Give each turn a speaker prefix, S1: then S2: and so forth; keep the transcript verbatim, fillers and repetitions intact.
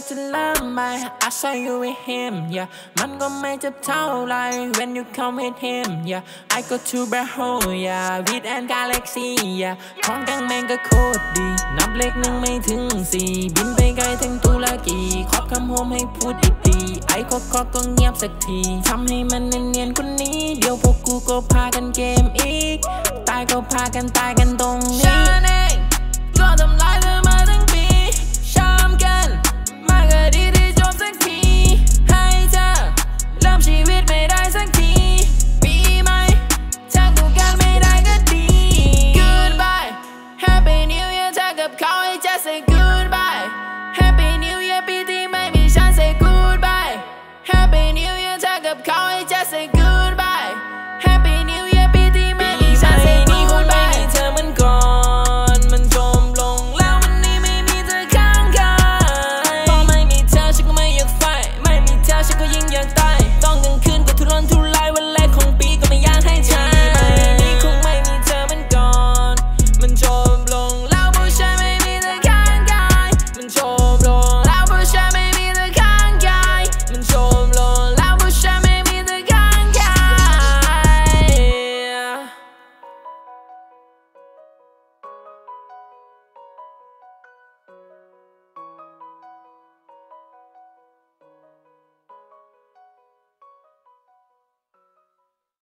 S1: จะเริ่มใหม่ I saw you with him yeah มันก็ไม่เจ็บเท่าไร when you come with him yeah I go to black hole yeah with and galaxy yeah ของแกงแมงก็โคตรดีนับเลขหนึ่งไม่ถึงสี่บินไปไกลถึงตุรกีครอบคำโฮมให้พูดอีกทีไอ้คอกก็เงียบสักทีทำให้มันเนียนๆคนนี้เดี๋ยวพวกกูก็พากันเกมอีกตายก็พากันตายกันตรงนี้